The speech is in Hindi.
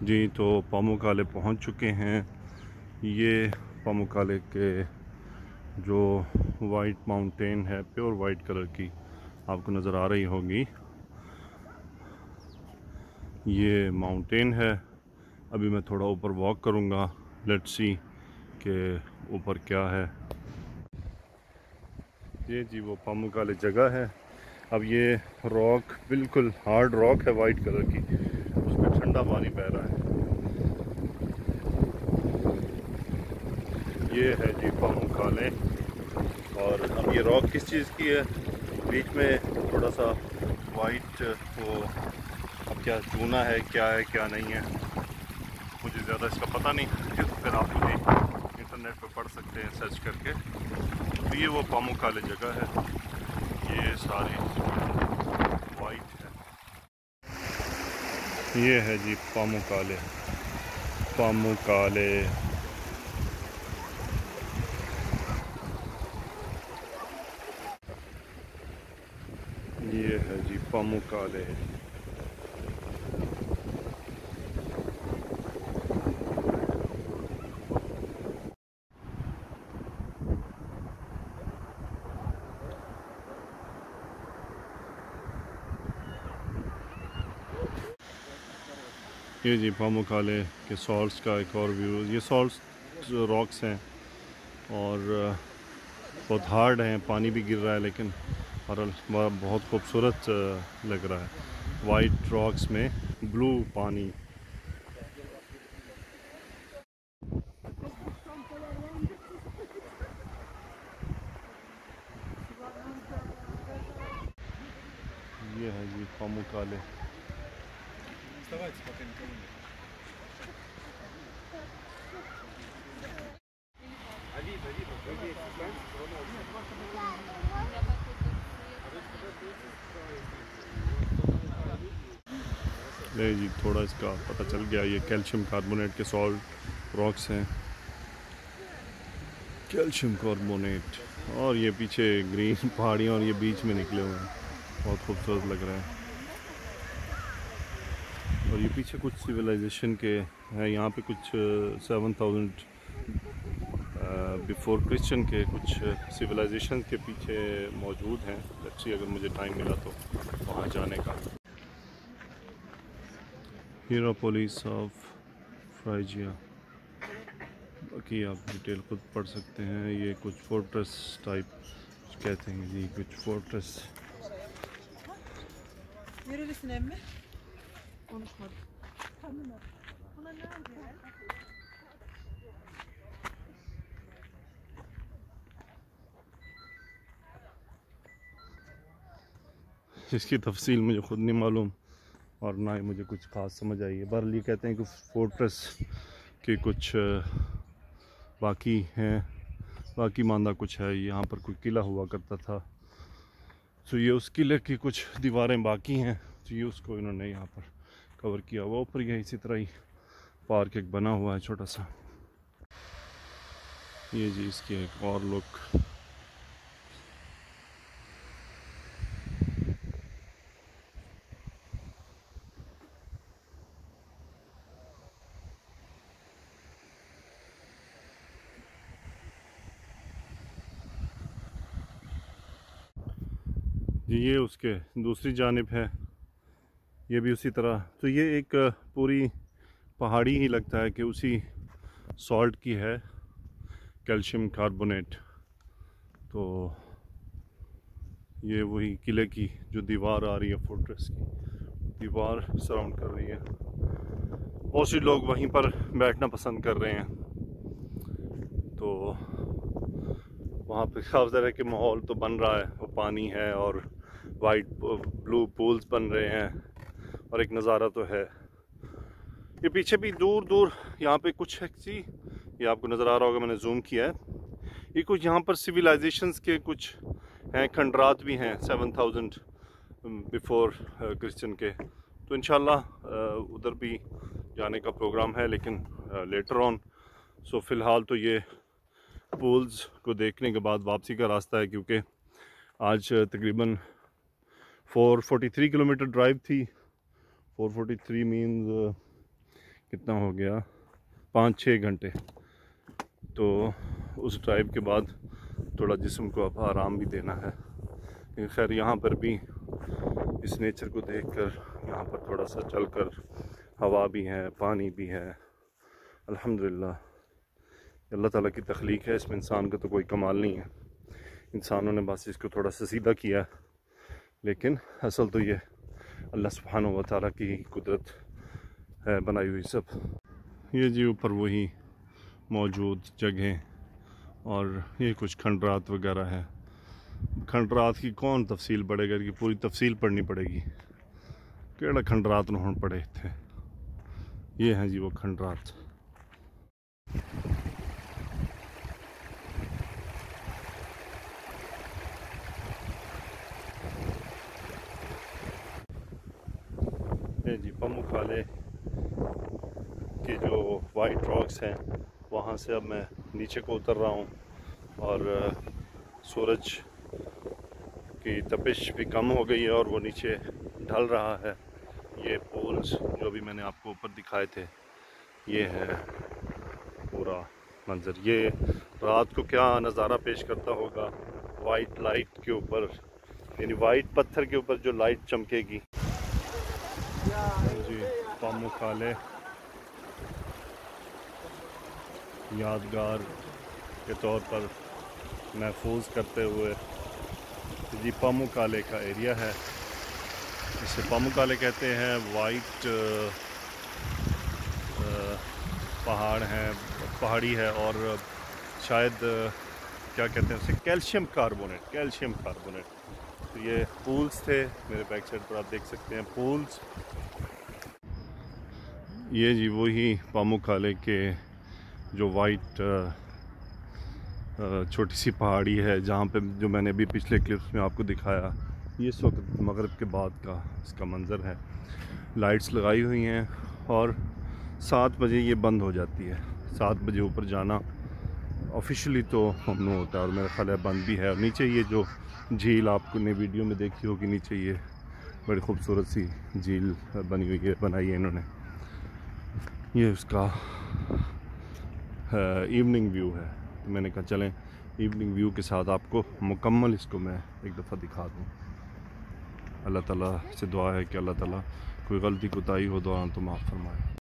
जी तो पामुक्काले पहुंच चुके हैं। ये पामुक्काले के जो वाइट माउंटेन है, प्योर वाइट कलर की आपको नज़र आ रही होगी, ये माउंटेन है। अभी मैं थोड़ा ऊपर वॉक करूंगा, लेट्स सी के ऊपर क्या है। ये जी वो पामुक्काले जगह है। अब ये रॉक बिल्कुल हार्ड रॉक है वाइट कलर की, उस पर ठंडा पानी बह रहा है। ये है जी पामुक्काले। और अब ये रॉक किस चीज़ की है, बीच में थोड़ा सा वाइट वो, अब क्या चूना है क्या नहीं है, मुझे ज़्यादा इसका पता नहीं, तो फिर आप मुझे इंटरनेट पर पढ़ सकते हैं सर्च करके। तो ये वो पामुक्काले जगह है, ये सारी वाइट है। ये है जी पामुक्काले। पामुक्काले ये है जी पामुक्काले। ये जी पामुक्काले के सॉल्ट्स का एक और व्यू। ये सॉल्ट्स रॉक्स हैं और बहुत हार्ड हैं, पानी भी गिर रहा है, लेकिन और बहुत खूबसूरत लग रहा है। वाइट रॉक्स में ब्लू पानी। ये है जी पामुक्काले। नहीं जी, थोड़ा इसका पता चल गया, ये कैल्शियम कार्बोनेट के सॉल्ट रॉक्स हैं, कैल्शियम कार्बोनेट। और ये पीछे ग्रीन पहाड़ियाँ और ये बीच में निकले हुए हैं, बहुत खूबसूरत लग रहे हैं। और ये पीछे कुछ सिविलाइजेशन के हैं, यहाँ पे कुछ 7000 बिफोर क्रिश्चियन के कुछ सिविलाइजेशन के पीछे मौजूद हैं। अच्छी, अगर मुझे टाइम मिला तो वहाँ जाने का। हीरापोलिस ऑफ फ्राइजिया, बाकी आप डिटेल खुद पढ़ सकते हैं। ये कुछ फोर्ट्रेस टाइप कहते हैं जी, कुछ फोर्ट्रेस। इसकी तफसील मुझे ख़ुद नहीं मालूम और ना ही मुझे कुछ ख़ास समझ आई है। बहरहाल ये कहते हैं कि फोर्ट्रेस के कुछ बाकी हैं, बाकी मांदा कुछ है। यहाँ पर कोई किला हुआ करता था, तो ये उस किले की कुछ दीवारें बाकी हैं, तो ये उसको इन्होंने यहाँ पर कवर किया हुआ। ऊपर ये इसी तरह ही पार्क एक बना हुआ है छोटा सा। ये जी इसकी एक और लुक। जी ये उसके दूसरी जानिब है, ये भी उसी तरह। तो ये एक पूरी पहाड़ी ही लगता है कि उसी सॉल्ट की है, कैल्शियम कार्बोनेट। तो ये वही किले की जो दीवार आ रही है, फोर्ट्रेस की दीवार सराउंड कर रही है। मोस्टली लोग वहीं पर बैठना पसंद कर रहे हैं, तो वहाँ पे साफ ज़रा कि माहौल तो बन रहा है, वो पानी है और वाइट ब्लू पूल्स बन रहे हैं और एक नज़ारा तो है। ये पीछे भी दूर दूर यहाँ पे कुछ है सी, ये आपको नज़र आ रहा होगा, मैंने जूम किया है। ये कुछ यहाँ पर सिविलाइजेशंस के कुछ हैं, खंडरात भी हैं 7000 बिफोर क्रिश्चियन के। तो इंशाल्लाह उधर भी जाने का प्रोग्राम है, लेकिन लेटर ऑन। सो फ़िलहाल तो ये पूल्स को देखने के बाद वापसी का रास्ता है, क्योंकि आज तकरीबन 443 किलोमीटर ड्राइव थी। 443 मीन्स कितना हो गया 5-6 घंटे। तो उस ड्राइव के बाद थोड़ा जिस्म को अब आराम भी देना है। लेकिन खैर यहाँ पर भी इस नेचर को देखकर, यहाँ पर थोड़ा सा चलकर, हवा भी है, पानी भी है, अल्हम्दुलिल्लाह अल्लाह ताला की तख्लीक है। इसमें इंसान का तो कोई कमाल नहीं है, इंसानों ने बस इसको थोड़ा सा सीधा किया, लेकिन असल तो ये अल्लाह सुब्हानहू व तआला की कुदरत है बनाई हुई सब। ये जी ऊपर वही मौजूद जगह, और ये कुछ खंडरात वगैरह है। खंडरात की कौन तफसील पढ़ेगा, कि पूरी तफसील पढ़नी पड़ेगी। केड़ा खंडरात न पड़े थे। ये हैं जी वो खंडरात। ये जी पमुखाले के जो वाइट रॉक्स हैं, वहाँ से अब मैं नीचे को उतर रहा हूँ, और सूरज की तपिश भी कम हो गई है और वो नीचे ढल रहा है। ये पोल्स जो भी मैंने आपको ऊपर दिखाए थे, ये है पूरा मंजर। ये रात को क्या नज़ारा पेश करता होगा, वाइट लाइट के ऊपर, यानी वाइट पत्थर के ऊपर जो लाइट चमकेगी। जी पमुखाले यादगार के तौर पर महफूज करते हुए जी पमुखाले का एरिया है, इसे पमुखाले कहते हैं। वाइट पहाड़ हैं, पहाड़ी है, और शायद क्या कहते हैं उसे, कैल्शियम कार्बोनेट। तो ये पूल्स थे, मेरे बैक साइड पर आप देख सकते हैं पूल्स। ये जी वही पमुखाले के जो वाइट छोटी सी पहाड़ी है, जहाँ पे जो मैंने अभी पिछले क्लिप्स में आपको दिखाया। ये इस वक्त मगरिब के बाद का इसका मंज़र है। लाइट्स लगाई हुई हैं, और 7 बजे ये बंद हो जाती है। 7 बजे ऊपर जाना ऑफिशियली तो ममनू होता है, और मेरा ख्याल है बंद भी है। और नीचे ये जो झील आपको ने वीडियो में देखी होगी, नीचे ये बड़ी खूबसूरत सी झील बनी हुई है, बनाई है इन्होंने। ये उसका इवनिंग व्यू है। तो मैंने कहा चलें इवनिंग व्यू के साथ आपको मुकम्मल इसको मैं एक दफ़ा दिखा दूँ। अल्लाह ताला से दुआ है कि अल्लाह ताला कोई गलती कोताही हो तो माफ़ फरमाए।